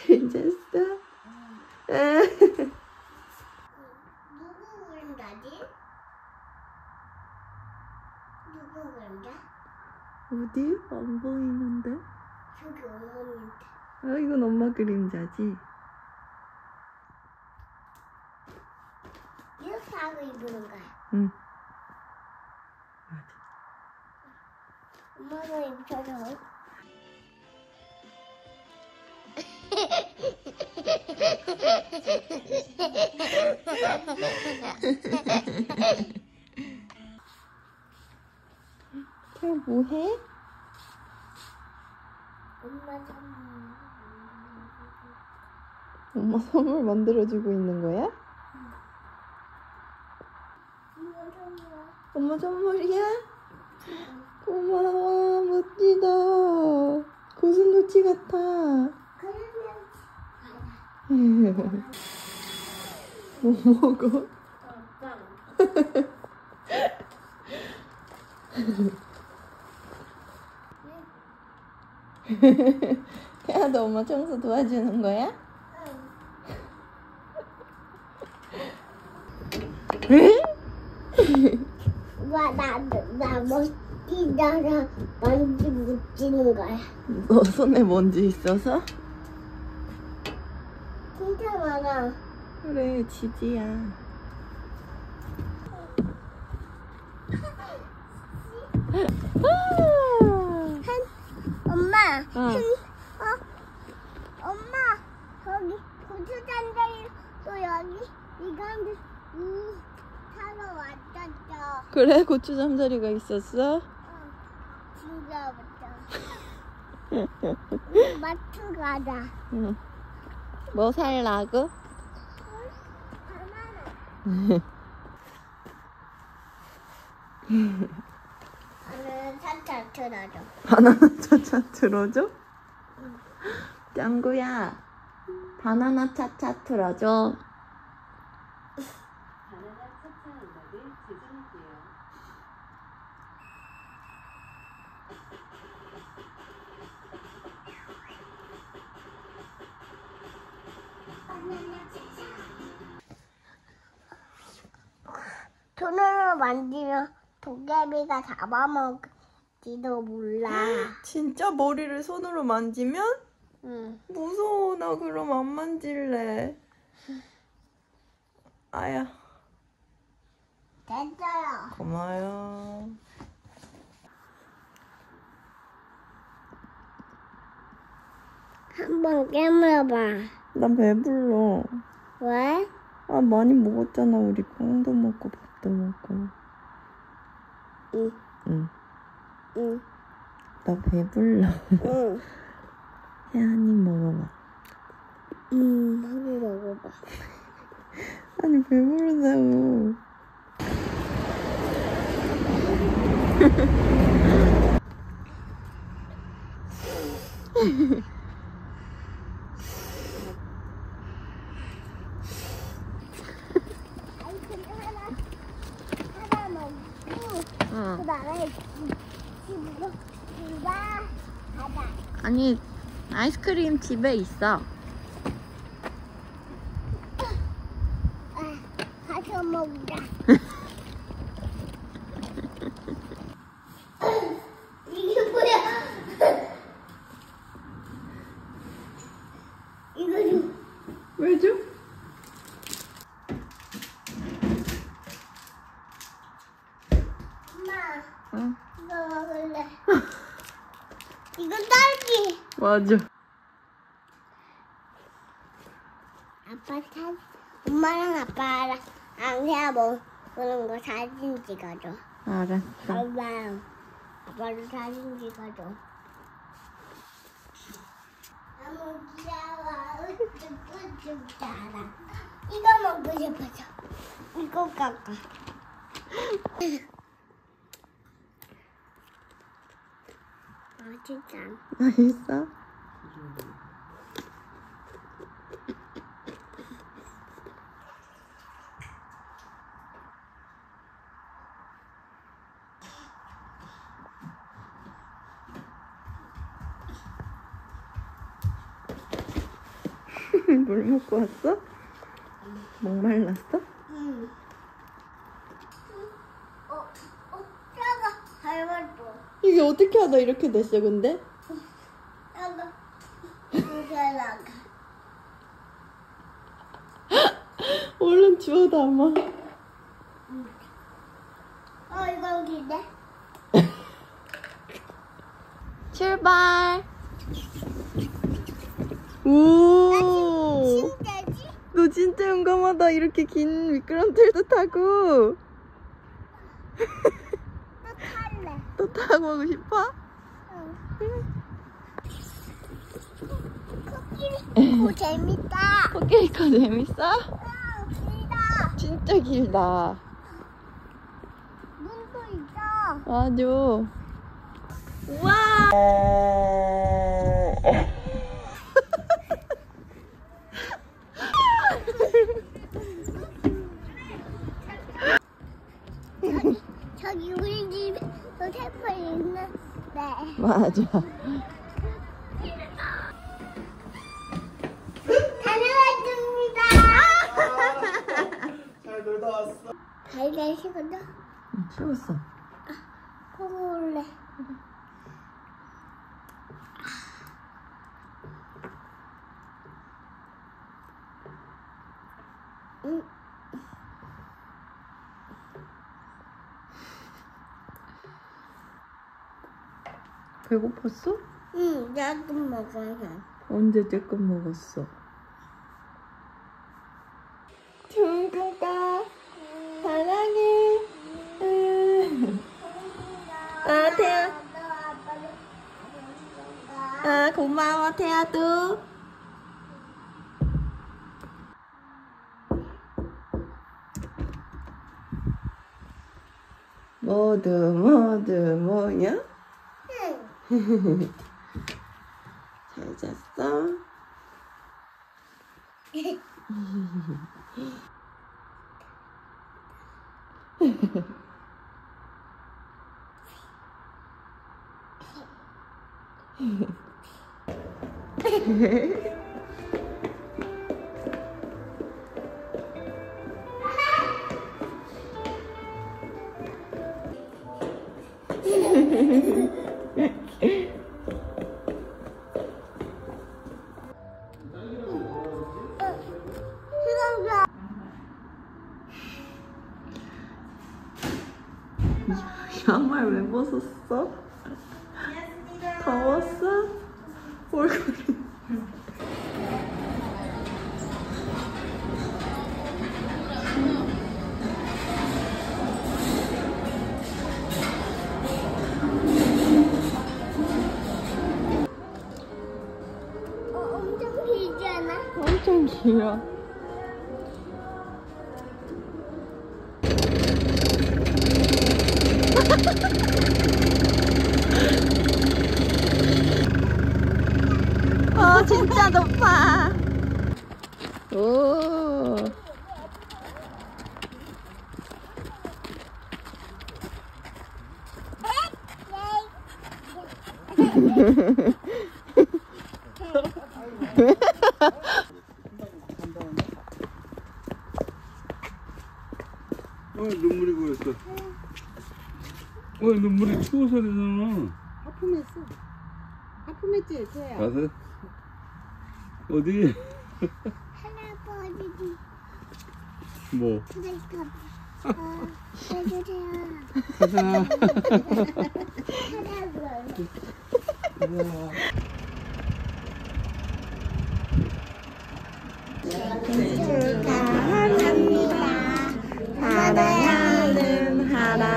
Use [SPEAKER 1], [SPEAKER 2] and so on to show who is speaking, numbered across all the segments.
[SPEAKER 1] 괜찮았어?
[SPEAKER 2] 누구 그림자지? 누구 그림자?
[SPEAKER 1] 어디? 안 보이는데?
[SPEAKER 2] 저기 어머니인데.
[SPEAKER 1] 아, 이건 엄마 그림자지?
[SPEAKER 2] 이렇게 하고 입는 거야.
[SPEAKER 1] 응.
[SPEAKER 2] 엄마가 입혀줘.
[SPEAKER 1] 태아 뭐해?
[SPEAKER 2] 엄마 선물.
[SPEAKER 1] 엄마 선물 만들어주고 있는 거야?
[SPEAKER 2] 엄마 선물.
[SPEAKER 1] 엄마 선물이야? 고마워, 멋지다. 고슴도치 같아.
[SPEAKER 2] 그러면
[SPEAKER 1] 뭐 먹어?
[SPEAKER 2] 빵.
[SPEAKER 1] 태아도 엄마 청소 도와주는 거야?
[SPEAKER 2] 나 멋지다라 먼지 묻히는 거야.
[SPEAKER 1] 너 손에 먼지 있어서?
[SPEAKER 2] 진짜 많아.
[SPEAKER 1] 그래, 지지야.
[SPEAKER 2] 엄마.
[SPEAKER 1] 응.
[SPEAKER 2] 엄마. 거기 고추장자리 또 여기 이간데 사러 왔었죠.
[SPEAKER 1] 그래, 고추 잠자리가 있었어?
[SPEAKER 2] 진짜부터. 마트 가자.
[SPEAKER 1] 응. 뭐 살라고?
[SPEAKER 2] 바나나. 나는 차차 틀어줘.
[SPEAKER 1] 바나나 차차 틀어줘? 짱구야, 바나나 차차 틀어줘.
[SPEAKER 3] 바나나 차차 음악을 제공할게요.
[SPEAKER 2] 손으로 만지면 도깨비가 잡아먹을지도 몰라.
[SPEAKER 1] 진짜 머리를 손으로 만지면?
[SPEAKER 2] 응.
[SPEAKER 1] 무서워, 나 그럼 안 만질래. 아야,
[SPEAKER 2] 됐어요.
[SPEAKER 1] 고마워요.
[SPEAKER 2] 한번 깨물어봐.
[SPEAKER 1] 난 배불러.
[SPEAKER 2] 왜?
[SPEAKER 1] 아, 많이 먹었잖아. 우리 콩도 먹고 밥도 먹고.
[SPEAKER 2] 응.
[SPEAKER 1] 응.
[SPEAKER 2] 응.
[SPEAKER 1] 나 배불러.
[SPEAKER 2] 응.
[SPEAKER 1] 혜안이 먹어봐.
[SPEAKER 2] 한번 먹어봐.
[SPEAKER 1] 아니, 배부르다고.
[SPEAKER 2] 아니, 근데 하나 먹고,
[SPEAKER 1] 응.
[SPEAKER 2] 그 다음에 집으로 가자.
[SPEAKER 1] 아니, 아이스크림 집에 있어.
[SPEAKER 2] 가서 먹자. 이게 뭐야? 이거 좀.
[SPEAKER 1] 왜 줘?
[SPEAKER 2] 엄마,
[SPEAKER 1] 응.
[SPEAKER 2] 이거 먹을래. 이건 딸기.
[SPEAKER 1] 맞아.
[SPEAKER 2] 엄마랑 아빠랑 안개야 먹는 거 사진 찍어줘.
[SPEAKER 1] 알았어.
[SPEAKER 2] 엄마랑 아빠랑 사진 찍어줘. 너무 귀여워. 으쓱으쓱 잘하. 이거 먹고 싶어서. 이거 깎아. 맛있다.
[SPEAKER 1] 맛있어? 물 먹고 왔어? 목말랐어?
[SPEAKER 2] 응. 작아. 닮았어.
[SPEAKER 1] 이게 어떻게 하다 이렇게 됐어 근데?
[SPEAKER 2] 작아. 이렇게 나가.
[SPEAKER 1] 얼른 주워 담아.
[SPEAKER 2] 이건 기대.
[SPEAKER 1] 출발. 오.
[SPEAKER 2] 진짜지?
[SPEAKER 1] 너 진짜 용감하다. 이렇게 긴 미끄럼틀도 타고.
[SPEAKER 2] 또 탈래.
[SPEAKER 1] 또 타고 가고 싶어?
[SPEAKER 2] 코끼리 재밌다.
[SPEAKER 1] 코끼리 거 재밌어?
[SPEAKER 2] 길다.
[SPEAKER 1] 진짜 길다.
[SPEAKER 2] 눈도 있어.
[SPEAKER 1] 맞아. 우와.
[SPEAKER 2] 저기 우리 집에 템플 있는데.
[SPEAKER 1] 맞아.
[SPEAKER 2] 다녀왔습니다.
[SPEAKER 4] 잘 놀다 왔어.
[SPEAKER 2] 달걀 식었어?
[SPEAKER 1] 응, 식었어.
[SPEAKER 2] 먹을래. 응.
[SPEAKER 1] 배고팠어?
[SPEAKER 2] 응, 조금 먹어서.
[SPEAKER 1] 언제 조금 먹었어? 둥근가 사랑해. 아 태아. 아 고마워 태아도. 모두 뭐야?
[SPEAKER 2] 응.
[SPEAKER 1] 잘 잤어?
[SPEAKER 2] 수영장.
[SPEAKER 1] 양말 왜 벗었어? 더웠어? 얼굴이.
[SPEAKER 2] 엄청 길지 않아?
[SPEAKER 1] 엄청 길어. 진짜 높아. 오.
[SPEAKER 4] 눈물이 고였어. 눈물이 추워서 되잖아.
[SPEAKER 3] 하품했어. 하품했지, 태야.
[SPEAKER 4] 가서 어디?
[SPEAKER 2] 할아버지
[SPEAKER 4] 뭐?
[SPEAKER 2] 그러니까 해주세요.
[SPEAKER 4] 가자.
[SPEAKER 2] 할아버지. 축하합니다.
[SPEAKER 1] 사랑하는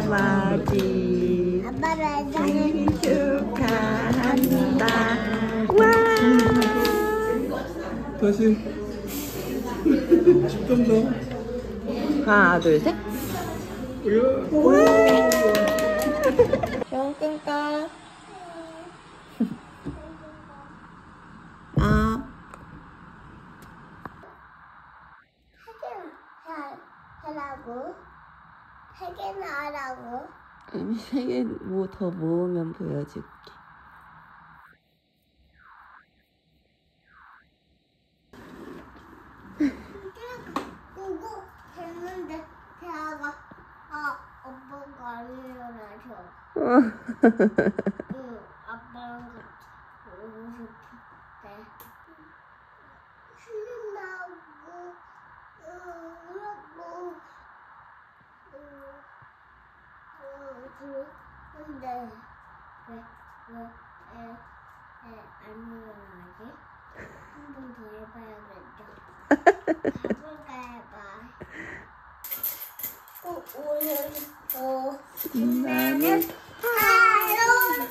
[SPEAKER 1] 할아버지
[SPEAKER 2] 아빠를
[SPEAKER 1] 생일 축하합니다. 와.
[SPEAKER 4] 다시. 10점 더.
[SPEAKER 1] 하나 둘 셋.
[SPEAKER 4] 와.
[SPEAKER 1] 영끈까. 아.
[SPEAKER 2] 하라고? 3개나 하라고?
[SPEAKER 1] 아니 3개 뭐 더 모으면 보여줄게.
[SPEAKER 2] 안 일어나서. 응, 아빠랑 같이 보고 싶대. 신나고, 그렇고, 근데 안 일어나지? 한 번 더 해봐야겠다. 가볼까 해봐. 오늘 나는 하루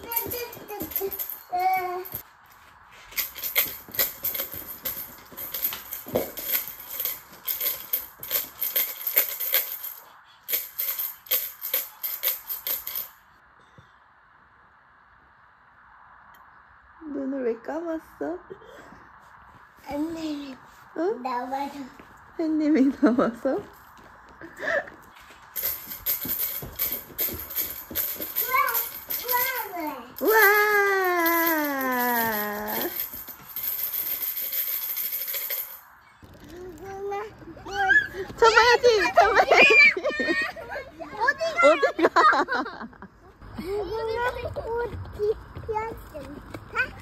[SPEAKER 1] 눈을 왜 감았어?
[SPEAKER 2] 언니
[SPEAKER 1] 응?
[SPEAKER 2] 나와서
[SPEAKER 1] 햇님이 나와서?
[SPEAKER 2] 왜?
[SPEAKER 1] 우와!
[SPEAKER 2] 누구나
[SPEAKER 1] 잡아야지! 잡아야지! 어디가?
[SPEAKER 2] 누구나 꽃이 피었습니다.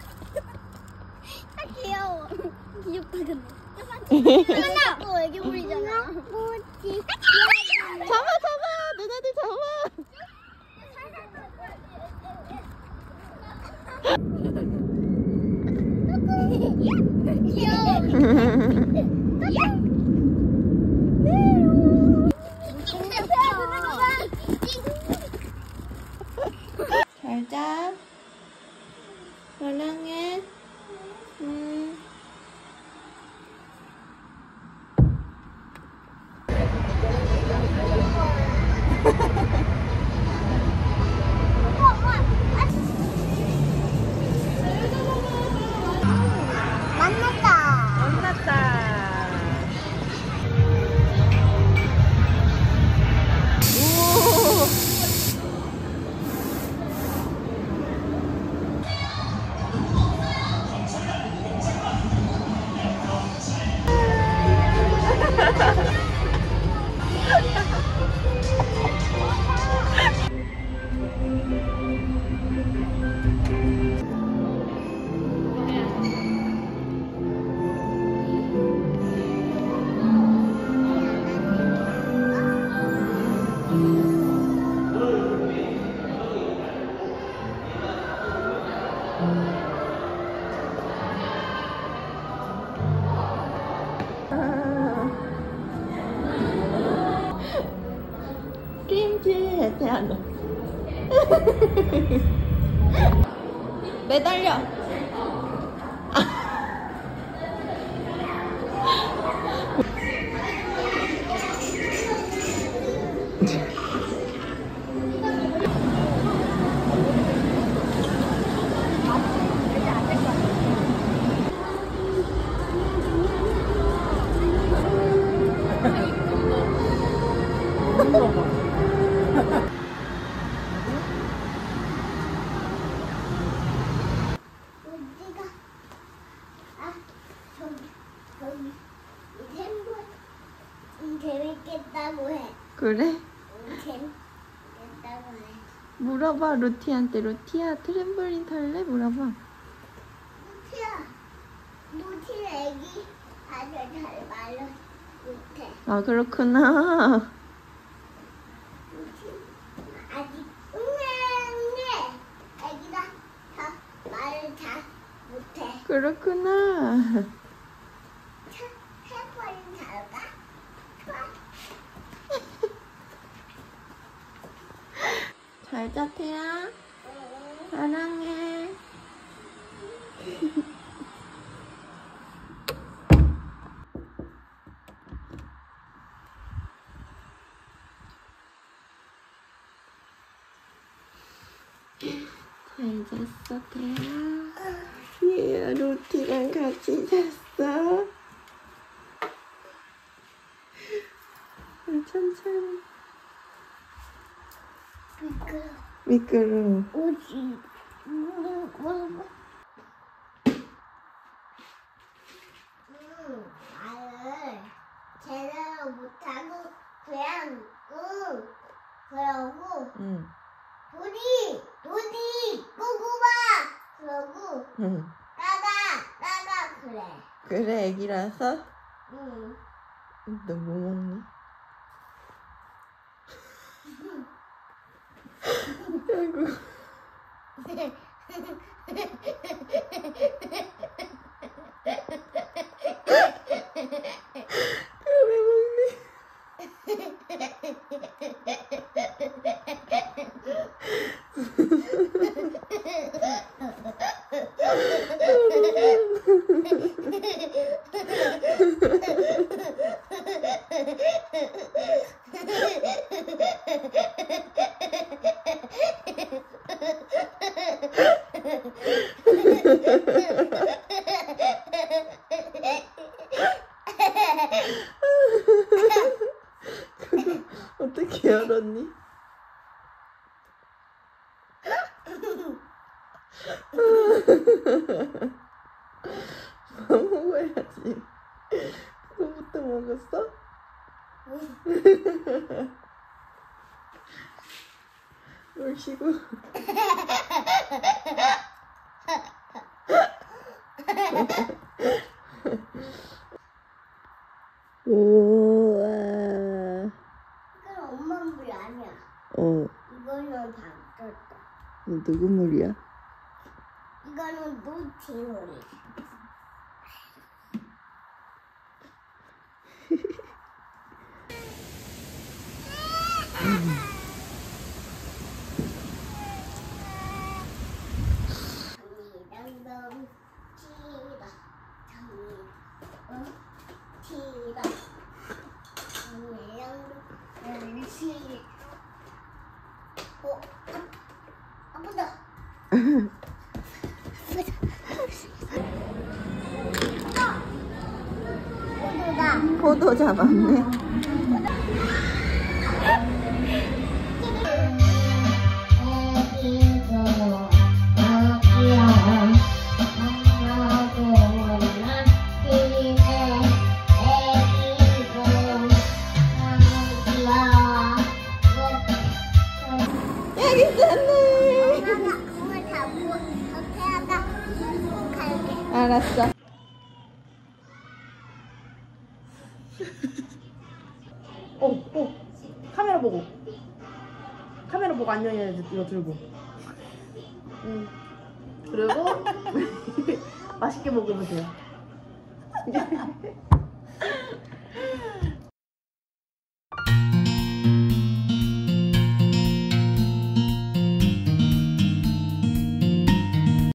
[SPEAKER 2] 귀여워. 귀엽다 근데. 누나 또 애기 부리잖아. 꽃이
[SPEAKER 1] 잡아 잡아! 누나들 잡아!
[SPEAKER 2] 귀여워.
[SPEAKER 1] 잘자. 사랑해.
[SPEAKER 2] 만났다.
[SPEAKER 1] 만났다. 오. 김치 대한로 매달려.
[SPEAKER 2] 우지가 저기 재밌겠다고 해.
[SPEAKER 1] 그래?
[SPEAKER 2] 재밌겠다고 해.
[SPEAKER 1] 물어봐 루티한테. 루티야 트램폴린 탈래? 물어봐.
[SPEAKER 2] 루티 애기 아주 잘 말로 못해.
[SPEAKER 1] 아 그렇구나.
[SPEAKER 2] 루티 아직 응애 애기가 다 말을 잘 못해.
[SPEAKER 1] 그렇구나.
[SPEAKER 2] 해버린 잘가?
[SPEAKER 1] 잘자 태야. 사랑해. 잘 잤어 태야. 얘 루티랑 같이 잤어. 천천히. 미끄러워.
[SPEAKER 2] 오지. 말을 제대로 못하고 그냥 그러고
[SPEAKER 1] 응.
[SPEAKER 2] 눈이 꼬고봐. 그러고
[SPEAKER 1] 응.
[SPEAKER 2] 나가 그래.
[SPEAKER 1] 그래, 애기라서?
[SPEAKER 2] 응.
[SPEAKER 1] 너 뭐 먹니? 아이고. 왜 먹니? 어떻게 열었니? 뭐 먹어야지. 그거부터 먹었어? 놀시고. 우와.
[SPEAKER 2] 이건 엄마 물이 아니야. 이거는 바뀌었다.
[SPEAKER 1] 누구 물이야?
[SPEAKER 2] 이거는 노티 물이. 장미랑동 티다 티다 장미랑동 티. 아프다.
[SPEAKER 1] 포도 잡았네. 여기 있었네.
[SPEAKER 2] 엄마 잡고 어떻게 하다 갈게.
[SPEAKER 1] 알았어.
[SPEAKER 5] 카메라 보고. 카메라 보고 안녕해야지. 이거 들고. 그리고 맛있게 먹으면 돼요.